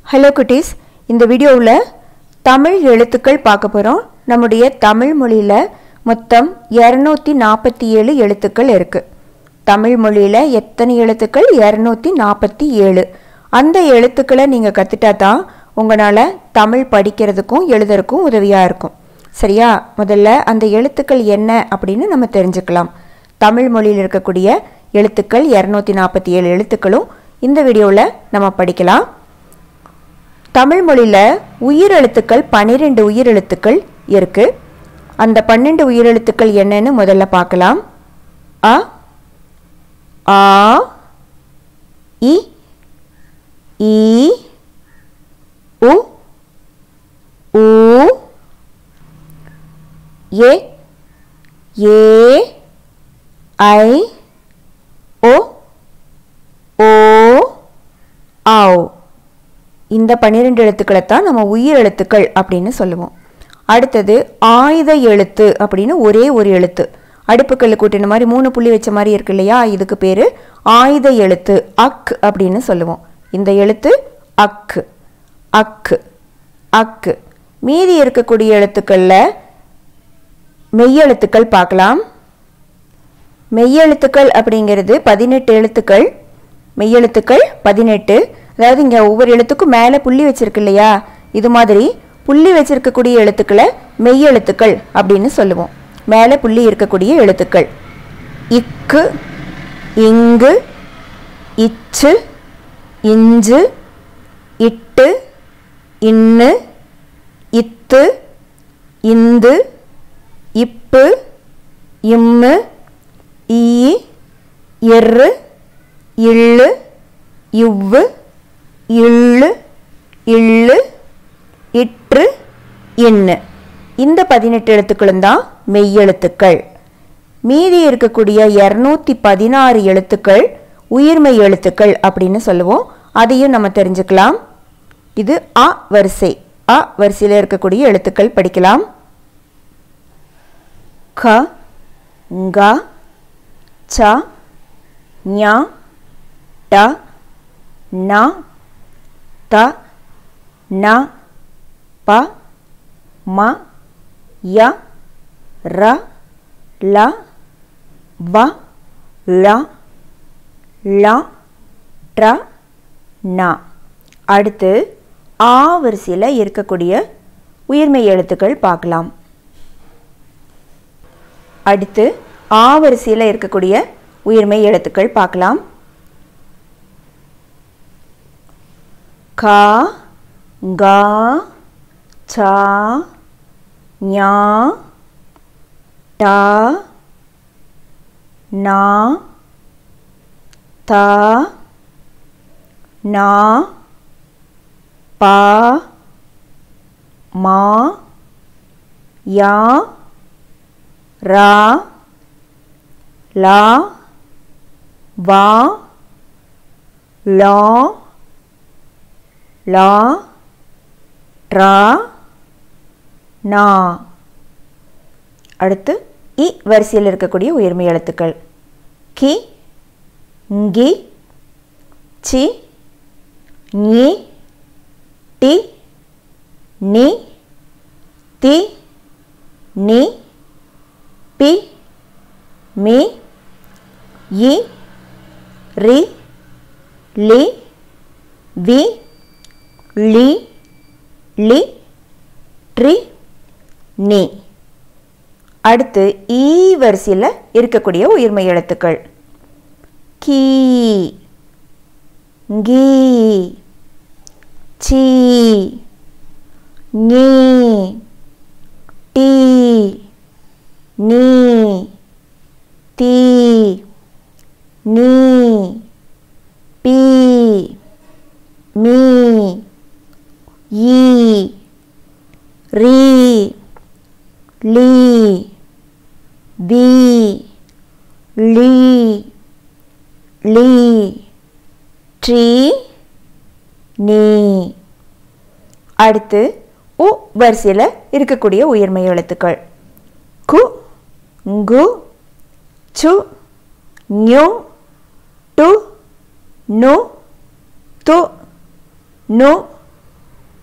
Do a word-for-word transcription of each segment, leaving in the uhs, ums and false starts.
Hello குட்டீஸ், இந்த வீடியோவில் தமிழ் எழுத்துக்கள் பார்க்க போகிறோம். நம்முடைய தமிழ் மொழியில் மொத்தம் இரநூத்தி நாற்பத்தி ஏழு எழுத்துக்கள் இருக்குது. தமிழ் மொழியில் எத்தனை எழுத்துக்கள்? இரநூத்தி நாற்பத்தி ஏழு. அந்த எழுத்துக்களை நீங்கள் கற்றுட்டா தான் உங்களால் தமிழ் படிக்கிறதுக்கும் எழுதுறதுக்கும் உதவியாக இருக்கும். சரியா? முதல்ல அந்த எழுத்துக்கள் என்ன அப்படின்னு நம்ம தெரிஞ்சுக்கலாம். தமிழ் மொழியில் இருக்கக்கூடிய எழுத்துக்கள் இரநூத்தி நாற்பத்தி ஏழு எழுத்துக்களும் இந்த வீடியோவில் நம்ம படிக்கலாம். தமிழ் மொழியில் உயிரெழுத்துக்கள் பன்னிரெண்டு உயிரெழுத்துக்கள் இருக்குது. அந்த பன்னெண்டு உயிரெழுத்துக்கள் என்னன்னு முதல்ல பார்க்கலாம். அ, ஆ, இ, ஈ, உ, ஊ, ஏ, ஏ, ஐ, ஓ, ஓ, ஆவ். இந்த பன்னிரெண்டு எழுத்துக்களை தான் நம்ம உயிர் எழுத்துக்கள் அப்படின்னு சொல்லுவோம். அடுத்தது ஆயுத எழுத்து அப்படின்னு ஒரே ஒரு எழுத்து, அடுப்புக்கல் கூட்டின மாதிரி மூணு புள்ளி வச்ச மாதிரி இருக்கு இல்லையா, இதுக்கு பேர் ஆயுத எழுத்து. அக் அப்படின்னு சொல்லுவோம். இந்த எழுத்து அக்கு, அக்கு, அக்கு. மீதி இருக்கக்கூடிய எழுத்துக்களில் மெய்யெழுத்துக்கள் பார்க்கலாம். மெய்யெழுத்துக்கள் அப்படிங்கிறது பதினெட்டு எழுத்துக்கள். மெய்யெழுத்துக்கள் பதினெட்டு. அதாவது இங்கே ஒவ்வொரு எழுத்துக்கும் மேலே புள்ளி வச்சிருக்கு இல்லையா, இது மாதிரி புள்ளி வச்சிருக்கக்கூடிய எழுத்துக்களை மெய்யெழுத்துக்கள் அப்படின்னு சொல்லுவோம். மேலே புள்ளி இருக்கக்கூடிய எழுத்துக்கள் இக்கு, இங்கு, இச்சு, இஞ்சு, இட்டு, இன்னு, இத்து, இந்து, இப்பு, இம்மு, ஈ, எரு, இள்ளு, இவ்வு, இள்ளு, இள்ளு, இற்று, இன்னு. இந்த பதினெட்டு எழுத்துக்களும் தான் மெய்யெழுத்துக்கள். மீதி இருக்கக்கூடிய இரநூத்தி பதினாறு எழுத்துக்கள் உயிர்மெய் எழுத்துக்கள் அப்படின்னு சொல்லுவோம். அதையும் நம்ம தெரிஞ்சுக்கலாம். இது அ வரிசை. அ வரிசையில் இருக்கக்கூடிய எழுத்துக்கள் படிக்கலாம். க, ங்க, ச, ஞ, ட, ந, த, ந, ப, ம, ய, ர, ல, வ, ழ, ள, ட்ர, ந. அடுத்து ஆ வரிசையில் இருக்கக்கூடிய உயிர்மெய் எழுத்துக்கள் பார்க்கலாம். அடுத்து ஆ வரிசையில் இருக்கக்கூடிய உயிர்மெய் எழுத்துக்கள் பார்க்கலாம். க, க, ச, ஞ, ட, ந, த, ந, ப, ம, ய, ர, ல, வ, ள, ல, ட்ர, ந. அடுத்து இ வரிசையில் இருக்கக்கூடிய உயிர்மெய் எழுத்துக்கள் கி, ngி, சி, ஞி, டி, நி, தி, நி, பி, மி, இ, ரி, லி, வி, லி, லி, ட்ரி, நி. அடுத்து ஈ வரிசையில் இருக்கக்கூடிய உயிர்மெய் எழுத்துக்கள் கீ, ngி, சி, ஞி, டி, நி, தி, நி, பி, மீ, ஈ, ரி, லி, வி, லி, லி, ட்ரி, நீ. அடுத்து உ வரிசையில் இருக்கக்கூடிய உயிர்மெய் எழுத்துக்கள் கு, ங்கு, சு, ஞு, டு, நு, து, நு,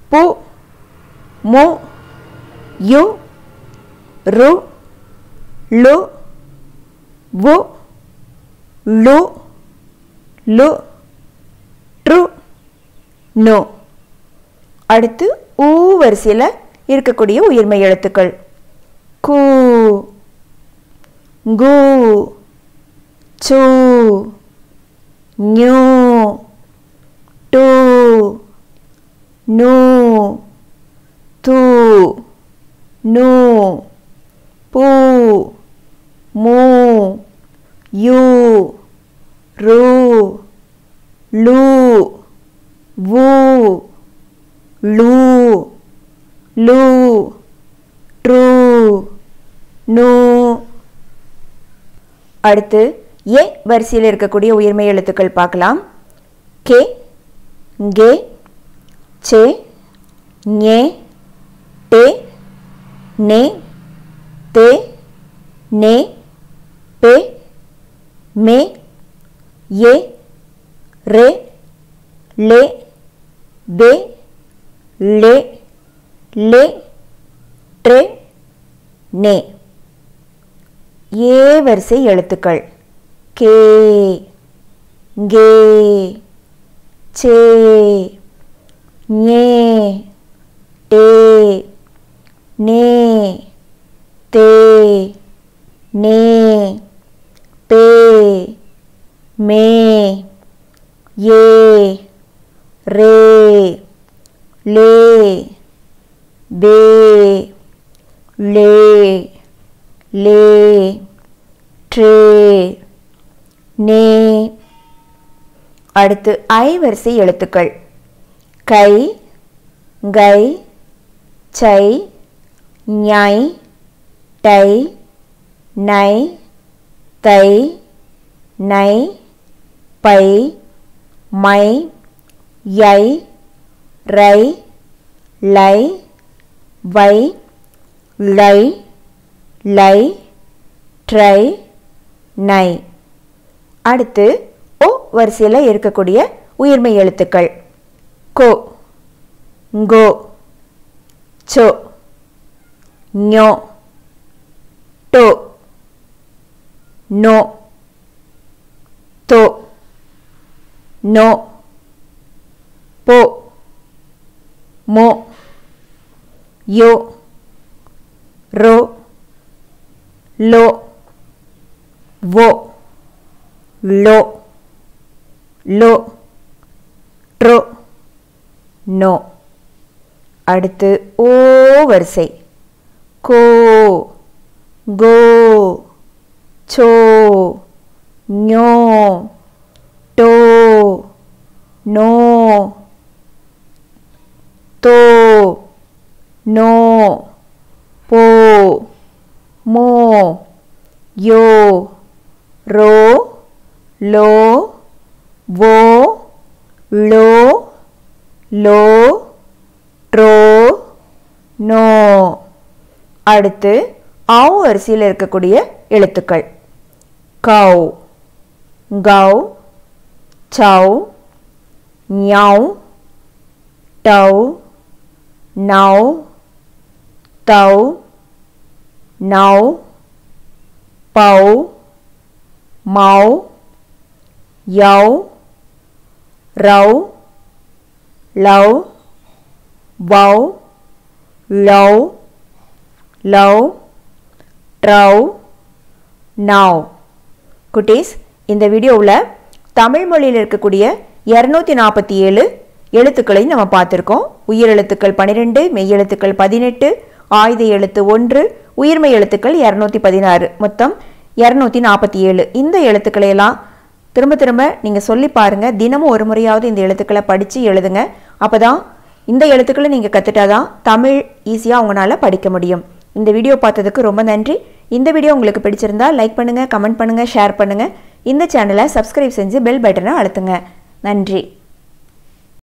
பு மு யு ரு லு வு லு லு ட்ரு நு. அடுத்து ஊ வரிசையில் இருக்கக்கூடிய உயிர்மெய் எழுத்துக்கள் கு கு சு ஞு டு நு து நு பு மு யு ரு லு வு லு லு ட்ரு நு. அடுத்து ஏ வரிசையில் இருக்கக்கூடிய உயிர்மெய் எழுத்துக்கள் பார்க்கலாம். கே கே சே ஞே டே நே தே நே பே மே ஏ ரே லே பே லே லே ட்ரே நே. ஏ வரிசை எழுத்துக்கள் கே கே சே ஞே டே நே தே நே பே மே ஏ ரே லே பே லே லே ட்ரே நே. அடுத்து ஐ வரிசை எழுத்துக்கள் கை கை சை ஞை டை நை தை நை பை மை யை ரை லை வை லை லை ட்ரை நை. அடுத்து ஓ வரிசையில் இருக்கக்கூடிய உயிர்மெய் எழுத்துக்கள் கோ கோ சோ ஞோ டோ நோ தோ நோ போ மோ யோ ரோ லோ வோ லோ லோ ட்ரோ நோ. அடுத்து ஓ வரிசை கோ கோ சோ ஞோ டோ நோ தோ நோ போ மோ யோ ரோ லோ வோ லோ லோ ட்ரோ நோ. அடுத்து ஆவ் வரிசையில் இருக்கக்கூடிய எழுத்துக்கள் கௌ கௌ சௌ ஞௌ டௌ நௌ தௌ நௌ பௌ மௌ யௌ ரௌ லௌ வௌ லௌ லௌ ட்ரௌ நௌ. குட்டீஸ், இந்த வீடியோவில் தமிழ் மொழியில் இருக்கக்கூடிய இரநூத்தி நாற்பத்தி ஏழு எழுத்துக்களையும் நம்ம பார்த்துருக்கோம். உயிர் எழுத்துக்கள் பன்னிரெண்டு, மெய் எழுத்துக்கள் பதினெட்டு, ஆயுத எழுத்து ஒன்று, உயிர்மெய் எழுத்துக்கள் இரநூத்தி பதினாறு, மொத்தம் இரநூத்தி நாற்பத்தி ஏழு. இந்த எழுத்துக்களையெல்லாம் திரும்ப திரும்ப நீங்கள் சொல்லி பாருங்கள். தினமும் ஒரு முறையாவது இந்த எழுத்துக்களை படித்து எழுதுங்க. அப்போ தான் இந்த எழுத்துக்களை நீங்கள் கற்றுட்டாதான் தமிழ் ஈஸியாக உங்களால் படிக்க முடியும். இந்த வீடியோ பார்த்ததுக்கு ரொம்ப நன்றி. இந்த வீடியோ உங்களுக்கு பிடிச்சிருந்தா லைக் பண்ணுங்கள், கமெண்ட் பண்ணுங்கள், ஷேர் பண்ணுங்கள். இந்த சேனலை சப்ஸ்கிரைப் செஞ்சு பெல் பட்டனை அழுத்துங்க. நன்றி.